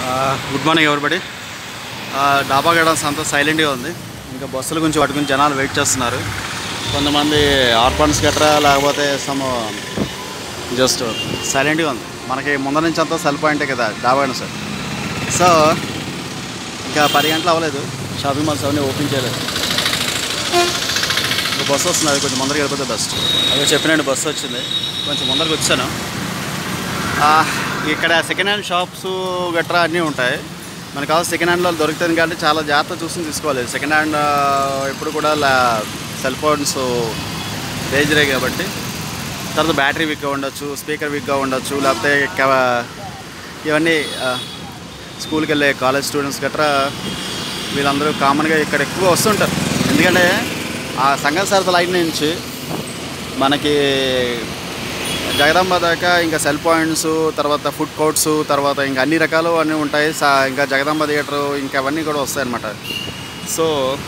Good morning everybody. డాబాగర్డెన్స్ అంతా సైలెంట్గా ఉంది. ఇంకా బస్సుల గురించి వాటి గురించి జనాలు వెయిట్ చేస్తున్నారు. కొంతమంది ఆర్ఫన్స్ గట్రా లేకపోతే సమ్ జస్ట్ సైలెంట్గా ఉంది. మనకి ముందర నుంచి అంతా సెల్ పాయింటే కదా డాబాగర్డెన్స్. సో ఇంకా 10 గంటలు అవ్వలేదు, షాపింగ్ మాల్స్ అవన్నీ ఓపెన్ చేయలేదు. ఇంకా బస్సు వస్తుంది, అది కొంచెం ముందరికి వెళ్ళిపోతే బెస్ట్. అదే చెప్పినండి, బస్సు వచ్చింది, కొంచెం ముందరికి వచ్చాను. ఇక్కడ సెకండ్ హ్యాండ్ షాప్స్ గట్రా అన్నీ ఉంటాయి. మనకు కావాల్సిన సెకండ్ హ్యాండ్లో దొరుకుతుంది కాబట్టి చాలా జాగ్రత్త చూసుకుని తీసుకోవాలి. సెకండ్ హ్యాండ్ ఎప్పుడు కూడా సెల్ ఫోన్స్ డేంజరే కాబట్టి. తర్వాత బ్యాటరీ వీక్గా ఉండొచ్చు, స్పీకర్ వీక్గా ఉండొచ్చు, లేకపోతే ఇవన్నీ స్కూల్కి వెళ్ళే కాలేజ్ స్టూడెంట్స్ గట్రా వీళ్ళందరూ కామన్గా ఇక్కడ ఎక్కువ వస్తుంటారు. ఎందుకంటే ఆ సంగం సరత లైన్ నుంచి మనకి జగదాంబ దాకా ఇంకా సెల్ పాయింట్స్, తర్వాత ఫుడ్ కోర్ట్స్, తర్వాత ఇంకా అన్ని రకాలు అన్నీ ఉంటాయి. ఇంకా జగదాంబ థియేటరు ఇంకా అవన్నీ కూడా వస్తాయన్నమాట. సో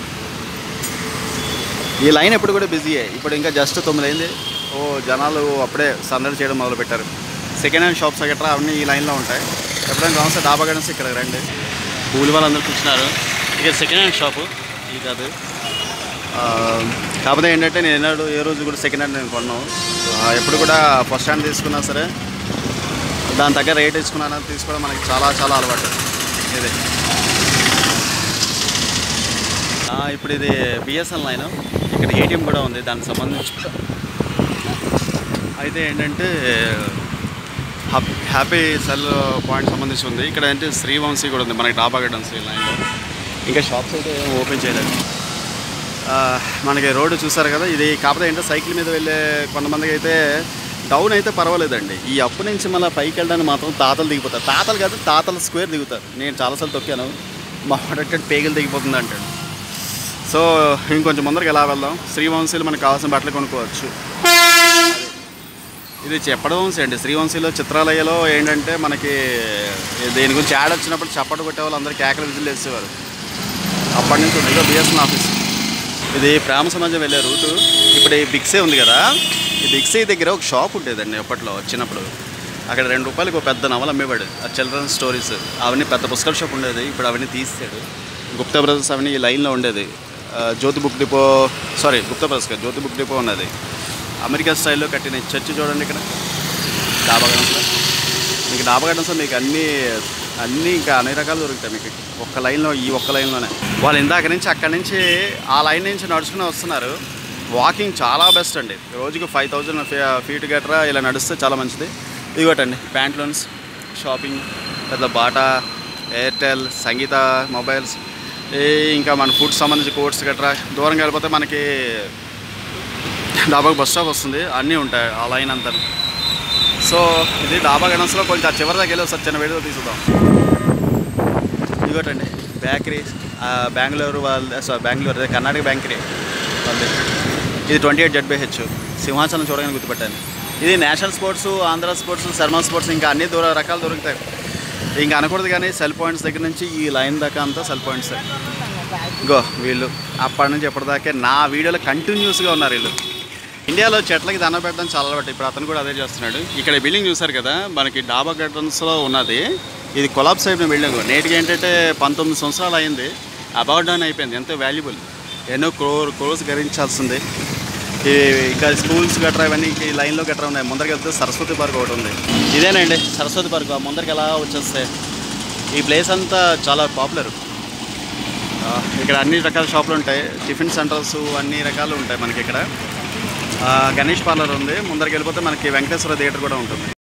ఈ లైన్ ఎప్పుడు కూడా బిజీయే. ఇప్పుడు ఇంకా జస్ట్ 9 అయింది. జనాలు అప్పుడే సందడి చేయడం మొదలుపెట్టారు. సెకండ్ హ్యాండ్ షాప్స్ గట్రా అవన్నీ ఈ లైన్లో ఉంటాయి. ఎప్పుడైనా కావస్తే డాబాగర్డెన్స్ ఇక్కడ రండి. కూలి వాళ్ళందరూ కూర్చున్నారు. ఇక సెకండ్ హ్యాండ్ షాపు ఇది కాదు. కాకపోతే ఏంటంటే నేను ఏ రోజు కూడా సెకండ్ హ్యాండ్ నేను కొన్నాను. ఎప్పుడు కూడా ఫస్ట్ హ్యాండ్ తీసుకున్నా సరే దాని తగ్గ రేట్ తీసుకున్నాను, తీసుకోవడం మనకి చాలా చాలా అలవాటు. ఇది ఇప్పుడు ఇది బిఎస్ఎన్ లైన్. ఇక్కడ ఏటీఎం కూడా ఉంది దానికి సంబంధించి. అయితే ఏంటంటే హ్యాపీ సెల్ పాయింట్ సంబంధించి ఉంది. ఇక్కడ ఏంటి శ్రీవంశీ కూడా ఉంది మనకి డాబాగర్డెన్స్ లైన్లో. ఇంకా షాప్స్ అయితే ఓపెన్ చేయలేదు. మనకి రోడ్డు చూసారు కదా ఇది. కాకపోతే ఏంటో సైకిల్ మీద వెళ్ళే కొంతమందికి అయితే డౌన్ అయితే పర్వాలేదండి. ఈ అప్పు నుంచి మళ్ళీ పైకి వెళ్ళడానికి మాత్రం తాతలు దిగిపోతారు. తాతలు కాదు, తాతల స్క్వేర్ దిగుతారు. నేను చాలాసార్లు తొక్కాను, మా వాడెక్కడ పేగలు దిగిపోతుంది అంటాడు. సో ఇంకొంచెం ముందరికి ఎలా వెళ్దాం. శ్రీవంశీలో మనకు కావాల్సిన బట్టలు కొనుక్కోవచ్చు. ఇది చెప్పడవంశీ అండి. శ్రీవంశీలో చిత్రాలయలో ఏంటంటే మనకి దీని గురించి యాడ్ వచ్చినప్పుడు చప్పట్లు కొట్టే వాళ్ళు అందరూ కేకలు విజిల్ వేసేవారు. అప్పటి నుంచి ఉంది. ఇదో బిఎస్ఎన్ ఆఫీస్. ఇది ప్రేమ సమాజం వెళ్ళే రూటు. ఇప్పుడు ఈ బిగ్సే ఉంది కదా, ఈ బిగ్సే దగ్గర ఒక షాప్ ఉండేదండి అప్పట్లో వచ్చినప్పుడు. అక్కడ ₹2 ఒక పెద్ద నవల అమ్మేవాడు. ఆ చిల్డ్రన్ స్టోరీస్ అవన్నీ పెద్ద పుస్తకాల షాప్ ఉండేది. ఇప్పుడు అవన్నీ తీసాడు. గుప్తా బ్రదర్స్ అవన్నీ ఈ లైన్లో ఉండేది. Jyothi book depot, sorry Gupta brothers కాదు, జ్యోతి బుక్ డిపో ఉన్నది. అమెరికా స్టైల్లో కట్టిన చర్చ్ చూడండి ఇక్కడ డాబాగర్డెన్స్లో. మీకు డాబాగర్డెన్స్లో మీకు అన్నీ ఇంకా అన్ని రకాలు దొరుకుతాయి మీకు ఒక్క లైన్లో, ఈ ఒక్క లైన్లోనే. వాళ్ళు ఇందాక నుంచి అక్కడి నుంచి ఆ లైన్ నుంచి నడుచుకుని వస్తున్నారు. వాకింగ్ చాలా బెస్ట్ అండి. రోజుకు 5000 ఫీట్ గట్రా ఇలా నడిస్తే చాలా మంచిది. ఇదిగోటండి ప్యాంట్లూన్స్, షాపింగ్, పెద్ద బాటా, ఎయిర్టెల్, సంగీత మొబైల్స్, ఇంకా మన ఫుడ్ సంబంధించి కోర్ట్స్ గట్రా. దూరంగా వెళ్ళిపోతే మనకి డాబాకు బస్ స్టాప్ వస్తుంది, అన్నీ ఉంటాయి ఆ లైన్ అంతా. సో ఇది డాబాగర్డెన్స్లో కొంచెం ఆ చివరి దగ్గర వెళ్ళి ఒకసారి చిన్న వీడియో తీసుకుందాం. ఇదిగోటండి బేకరీ, బెంగళూరు బెంగళూరు కర్ణాటక బేకరీ వాళ్ళది. ఇది 28ZBH. సింహాచలం చూడగానే గుర్తుపెట్టాను. ఇది national sports, Andhra sports, Sharma sports, ఇంకా అన్ని రకాలు దొరుకుతాయి. ఇంకా అనకూడదు కానీ సెల్ పాయింట్స్ దగ్గర నుంచి ఈ లైన్ దాకా అంతా సెల్ పాయింట్స్. గో వీళ్ళు అప్పటి నుంచి ఎప్పటిదాకే నా వీడియోలో కంటిన్యూస్గా ఉన్నారు వీళ్ళు. ఇండియాలో చెట్లకి దండ పెట్టడం చాలా అలవాటు. ఇప్పుడు అతను కూడా అదే చేస్తున్నాడు. ఇక్కడ బిల్డింగ్ చూసారు కదా మనకి డాబాగర్డెన్స్లో ఉన్నది. ఇది కొలాప్స్ అయిపోయిన బిల్డింగ్. నేటికి ఏంటంటే 19 సంవత్సరాలు అయింది. అబౌట్ డౌన్ అయిపోయింది. ఎంతో వాల్యుబుల్, ఎన్నో క్రోర్స్ గరించాల్సింది. ఇంకా స్కూల్స్ గట్రా ఇవన్నీ ఈ లైన్లో గట్రా ఉన్నాయి. ముందరికి వెళ్తే సరస్వతి పార్క్ ఒకటి ఉంది. ఇదేనండి సరస్వతి పార్క్. ముందరికి ఎలా వచ్చేస్తే ఈ ప్లేస్ అంతా చాలా పాపులర్. ఇక్కడ అన్ని రకాల షాపులు ఉంటాయి. టిఫిన్ సెంటర్స్ అన్ని రకాలు ఉంటాయి మనకి ఇక్కడ. గణేష్ పార్లర్ ఉంది. ముందరికి వెళ్ళిపోతే మనకి వెంకటేశ్వర థియేటర్ కూడా ఉంటుంది.